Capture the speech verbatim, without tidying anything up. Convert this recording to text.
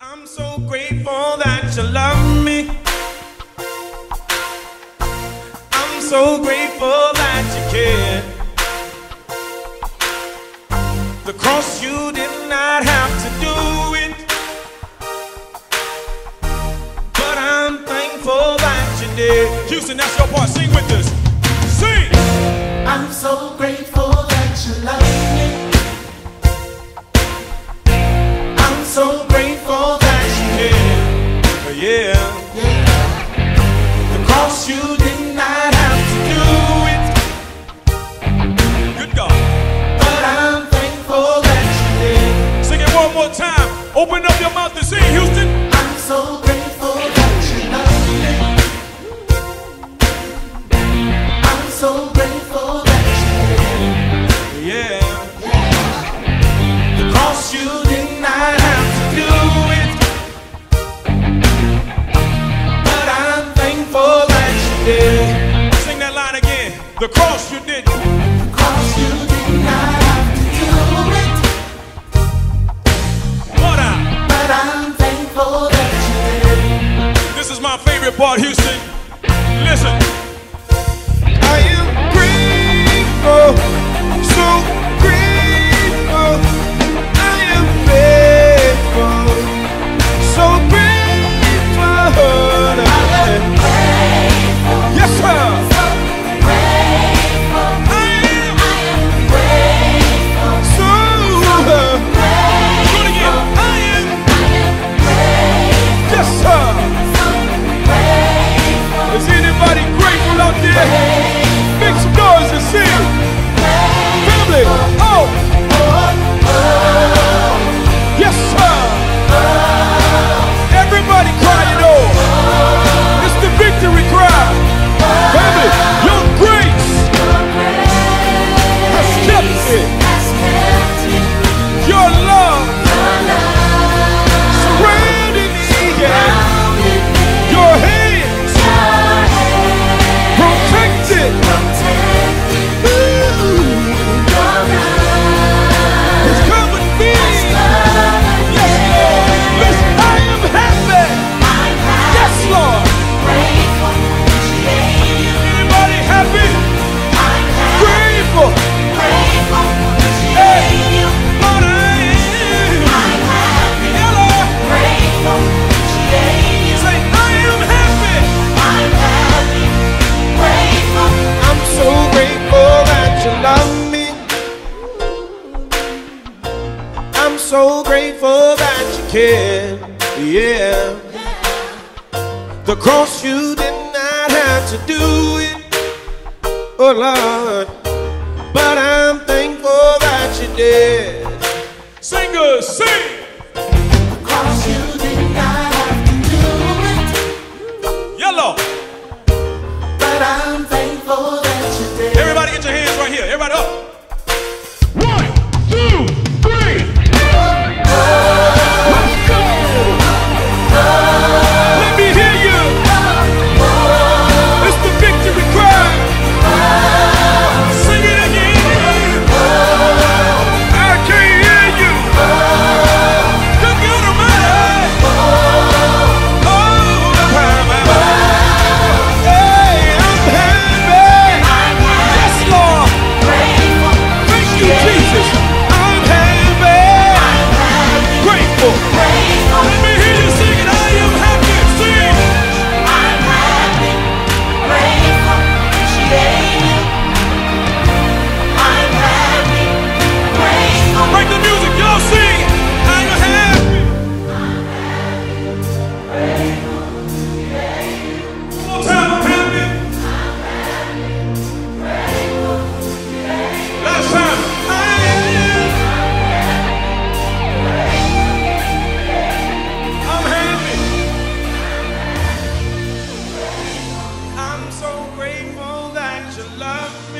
I'm so grateful that you love me. I'm so grateful that you care. The cross, you did not have to do it, but I'm thankful that you did. Houston, that's your part. Sing with us. Sing! I'm so grateful that you love me. I'm so grateful that you care. Yeah. Yeah. The cross, you did not have to do it, Good God. but I'm thankful that you did. Sing it one more time. Open up your mouth and sing, Houston. I'm so grateful that you love me. I'm so grateful that you care. Yeah. The cross, you did not have to do it, but I'm thankful that you did. Sing that line again. The cross, you did. The cross, you did not have to do it, What out? but I'm thankful that you did. This is my favorite part, Houston. Listen. I am grateful, so grateful. I am grateful, so grateful. Yes, sir. I am so good again. I am. Yes, sir. Is anybody grateful out there? Make some noise and sing. Family, oh. Yes, sir. Everybody crying, oh. It's the victory cry. Family, your grace has kept me. Your love surrounded me. Yeah. Your hands protected. It's covered me. Yes, Lord. Listen, I am happy. Yes, Lord. Anybody happy? Grateful. Hey, Lord, I am. Yeah, Lord. Say, I am happy. I'm so grateful that you love me. I'm so grateful that you care. Yeah. The cross, you did not have to do it, oh Lord, but I'm thankful that you did. Singers, sing! The cross, you did not have to do it, Yellow. but I'm thankful that you did. Everybody get your hands right here. Everybody up. One, two, three. Let's go. Let me hear you. It's the victory cry. Sing it again. I can't hear you. Good God Almighty. Oh, hey, I'm happy. Yes, Lord. Thank you, Jesus. I'm happy. Grateful. Let me hear you sing it. I am happy. Sing. Break the music. Y'all sing. I am happy. One more time. I'm happy. Last time. I am. I'm happy. I'm so grateful that you love me.